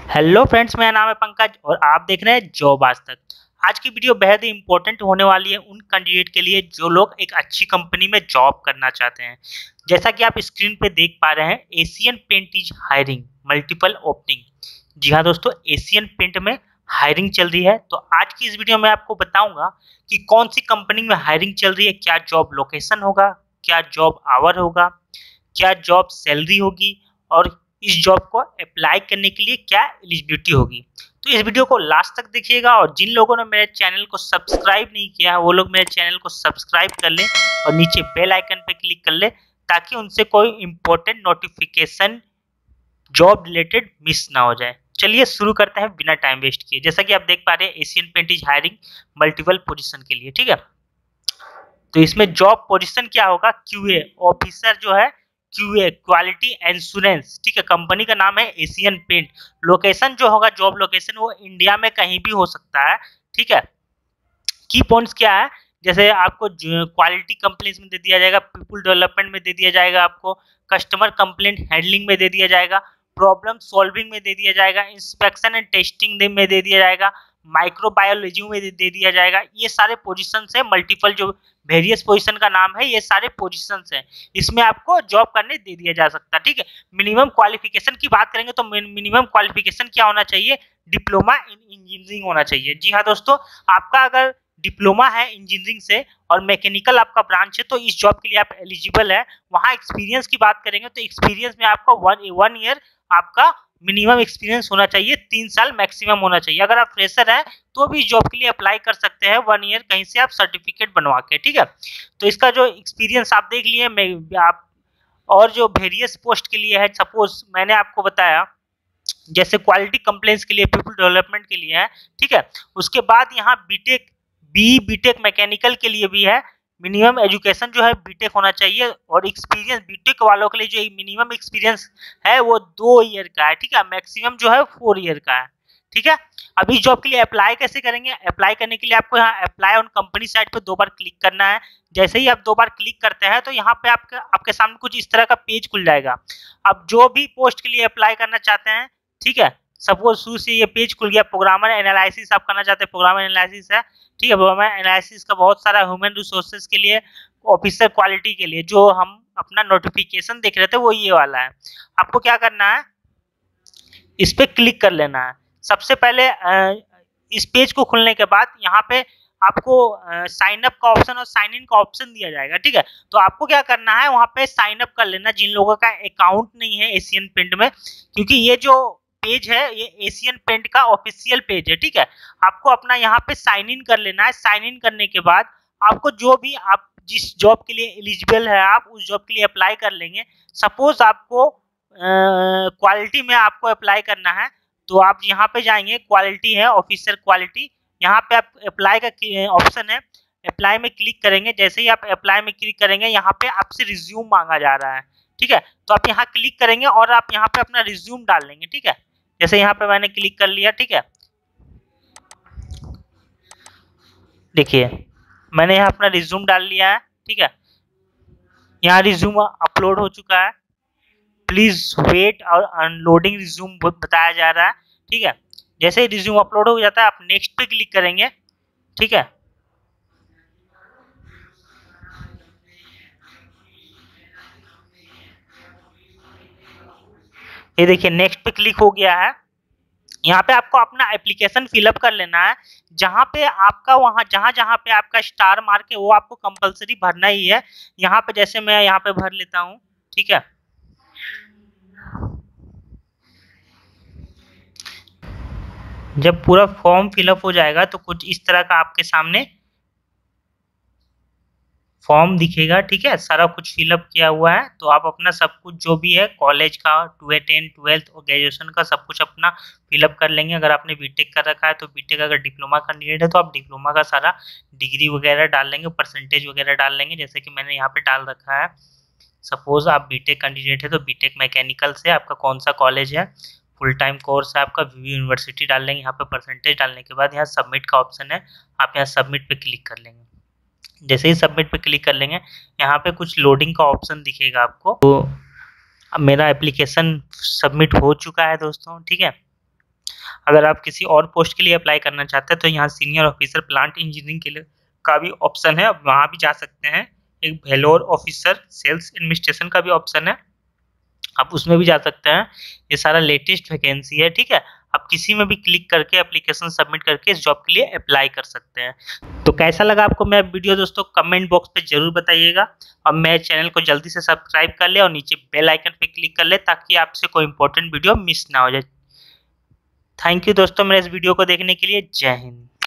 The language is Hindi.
हेलो फ्रेंड्स, मेरा नाम है पंकज और आप देख रहे हैं जॉब आज तक। आज की वीडियो बेहद ही इंपॉर्टेंट होने वाली है उन कैंडिडेट के लिए जो लोग एक अच्छी कंपनी में जॉब करना चाहते हैं। जैसा कि आप स्क्रीन पे देख पा रहे हैं, Asian paint is hiring multiple opening. जी हाँ दोस्तों, एशियन पेंट में हायरिंग चल रही है। तो आज की इस वीडियो में आपको बताऊंगा कि कौन सी कंपनी में हायरिंग चल रही है, क्या जॉब लोकेशन होगा, क्या जॉब आवर होगा, क्या जॉब सैलरी होगी और इस जॉब को अप्लाई करने के लिए क्या एलिजिबिलिटी होगी। तो इस वीडियो को लास्ट तक देखिएगा और जिन लोगों ने मेरे चैनल को सब्सक्राइब नहीं किया है वो लोग मेरे चैनल को सब्सक्राइब कर लें और नीचे बेल आइकन पे क्लिक कर लें ताकि उनसे कोई important notification job related miss ना हो जाए। चलिए शुरू करते हैं बिना टाइम वेस्ट किए। जैसा कि आप देख पा रहे हैं, Asian paint is hiring multiple position के लिए, ठीक है। तो इसमें जॉब पोजीशन क्या होगा, क्यूए ऑफिसर जो है, क्यूए क्वालिटी एश्योरेंस, ठीक है। कंपनी का नाम है एशियन पेंट। लोकेशन जो होगा, जॉब लोकेशन, वो इंडिया में कहीं भी हो सकता है, ठीक है। की पॉइंट्स क्या है, जैसे आपको क्वालिटी कंप्लेंट्स में दे दिया जाएगा, पीपल डेवलपमेंट में दे दिया जाएगा, आपको कस्टमर कंप्लेंट हैंडलिंग में दे दिया जाएगा, प्रॉब्लम सॉल्विंग में दे दिया जाएगा, इंस्पेक्शन एंड टेस्टिंग में दे दिया जाएगा, माइक्रोबायोलॉजी में दे दिया जाएगा। ये सारे पोजीशंस है, मल्टीपल जो वेरियस पोजीशन का नाम है, ये सारे पोजीशंस हैं। इसमें आपको जॉब करने दे दिया जा सकता है, ठीक है। मिनिमम क्वालिफिकेशन की बात करेंगे तो मिनिमम क्वालिफिकेशन क्या होना चाहिए, डिप्लोमा इन इंजीनियरिंग होना चाहिए। जी हाँ दोस्तों, आपका अगर डिप्लोमा है इंजीनियरिंग से और मैकेनिकल आपका ब्रांच है तो इस जॉब के लिए आप एलिजिबल है। वहाँ एक्सपीरियंस की बात करेंगे तो एक्सपीरियंस में आपका वन ईयर आपका मिनिमम एक्सपीरियंस होना चाहिए, 3 साल मैक्सिमम होना चाहिए। अगर आप फ्रेशर है तो भी इस जॉब के लिए अप्लाई कर सकते हैं 1 ईयर कहीं से आप सर्टिफिकेट बनवा के, ठीक है। तो इसका जो एक्सपीरियंस आप देख लिए, आप और जो वेरियस पोस्ट के लिए है, सपोज मैंने आपको बताया जैसे क्वालिटी कंप्लेंट्स के लिए, पीपल डेवलपमेंट के लिए है, ठीक है। उसके बाद यहाँ बीटेक मैकेनिकल के लिए भी है। मिनिमम एजुकेशन जो है बीटेक होना चाहिए और एक्सपीरियंस बीटेक वालों के लिए जो मिनिमम एक्सपीरियंस है वो 2 ईयर का है, ठीक है। मैक्सिमम जो है 4 ईयर का है, ठीक है। अब इस जॉब के लिए अप्लाई कैसे करेंगे, अप्लाई करने के लिए आपको यहाँ अप्लाई ऑन कंपनी साइट पे 2 बार क्लिक करना है। जैसे ही आप 2 बार क्लिक करते हैं तो यहाँ पे आपके सामने कुछ इस तरह का पेज खुल जाएगा। आप जो भी पोस्ट के लिए अप्लाई करना चाहते हैं, ठीक है, सपोज शुरू से ये पेज खुल गया, प्रोग्रामर एनालिसिस आप करना चाहते हैं, प्रोग्रामर एनालिसिस है, ठीक है। प्रोग्रामर एनालिसिस का बहुत सारा, ह्यूमन रिसोर्सेज के लिए, ऑफिसर क्वालिटी के लिए, जो हम अपना नोटिफिकेशन देख रहे थे वो ये वाला है। आपको क्या करना है, इस पे क्लिक कर लेना है। सबसे पहले इस पेज को खुलने के बाद यहाँ पे आपको साइन अप का ऑप्शन और साइन इन का ऑप्शन दिया जाएगा, ठीक है। तो आपको क्या करना है, वहाँ पे साइन अप कर लेना जिन लोगों का अकाउंट नहीं है एशियन पेंट में, क्योंकि ये जो पेज है ये एशियन पेंट का ऑफिशियल पेज है, ठीक है। आपको अपना यहाँ पे साइन इन कर लेना है। साइन इन करने के बाद आपको जो भी आप जिस जॉब के लिए एलिजिबल है आप उस जॉब के लिए अप्लाई कर लेंगे। सपोज आपको क्वालिटी में आपको अप्लाई करना है तो आप यहाँ पे जाएंगे, क्वालिटी है ऑफिसर क्वालिटी, यहाँ पे आप अप्लाई का ऑप्शन है, अप्लाई में क्लिक करेंगे। जैसे ही आप अप्लाई में क्लिक करेंगे यहाँ पे आपसे रिज्यूम मांगा जा रहा है, ठीक है। तो आप यहाँ क्लिक करेंगे और आप यहाँ पे अपना रिज्यूम डाल लेंगे, ठीक है। जैसे यहाँ पे मैंने क्लिक कर लिया, ठीक है। देखिए मैंने यहाँ अपना रिज्यूम डाल लिया है, ठीक है। यहाँ रिज्यूम अपलोड हो चुका है, प्लीज वेट और अनलोडिंग रिज्यूम बताया जा रहा है, ठीक है। जैसे ही रिज्यूम अपलोड हो जाता है आप नेक्स्ट पे क्लिक करेंगे, ठीक है। ये देखिए नेक्स्ट पे क्लिक हो गया है। यहाँ पे आपको अपना एप्लीकेशन फिलअप कर लेना है। जहाँ पे आपका वहाँ जहाँ पे आपका स्टार मार्क है वो आपको कंपलसरी भरना ही है। यहाँ पे जैसे मैं यहाँ पे भर लेता हूँ, ठीक है। जब पूरा फॉर्म फिलअप हो जाएगा तो कुछ इस तरह का आपके सामने फॉर्म दिखेगा, ठीक है। सारा कुछ फिलअप किया हुआ है तो आप अपना सब कुछ जो भी है कॉलेज का 10 12th और ग्रेजुएशन का सब कुछ अपना फिलअप कर लेंगे। अगर आपने बीटेक कर रखा है तो बीटेक, अगर डिप्लोमा कैंडिडेट है तो आप डिप्लोमा का सारा डिग्री वगैरह डाल लेंगे, परसेंटेज वगैरह डाल लेंगे, जैसे कि मैंने यहाँ पे डाल रखा है। सपोज आप बीटेक कैंडिडेट है तो बीटेक मैकेनिकल से आपका कौन सा कॉलेज है, फुल टाइम कोर्स है आपका, वीवी यूनिवर्सिटी डाल लेंगे। यहाँ पे परसेंटेज डालने के बाद यहाँ सबमिट का ऑप्शन है, आप यहाँ सबमिट पे क्लिक कर लेंगे। जैसे ही सबमिट पे क्लिक कर लेंगे यहाँ पे कुछ लोडिंग का ऑप्शन दिखेगा आपको। तो अब मेरा एप्लीकेशन सबमिट हो चुका है दोस्तों, ठीक है। अगर आप किसी और पोस्ट के लिए अप्लाई करना चाहते हैं तो यहाँ सीनियर ऑफिसर प्लांट इंजीनियरिंग के लिए का भी ऑप्शन है, आप वहाँ भी जा सकते हैं। एक वेलोर ऑफिसर सेल्स एडमिनिस्ट्रेशन का भी ऑप्शन है, आप उसमें भी जा सकते हैं। ये सारा लेटेस्ट वैकेंसी है, ठीक है। आप किसी में भी क्लिक करके एप्लीकेशन सबमिट करके इस जॉब के लिए अप्लाई कर सकते हैं। तो कैसा लगा आपको मेरा वीडियो दोस्तों, कमेंट बॉक्स पे जरूर बताइएगा। और मेरे चैनल को जल्दी से सब्सक्राइब कर ले और नीचे बेल आइकन पे क्लिक कर ले ताकि आपसे कोई इंपॉर्टेंट वीडियो मिस ना हो जाए। थैंक यू दोस्तों मेरे इस वीडियो को देखने के लिए। जय हिंद।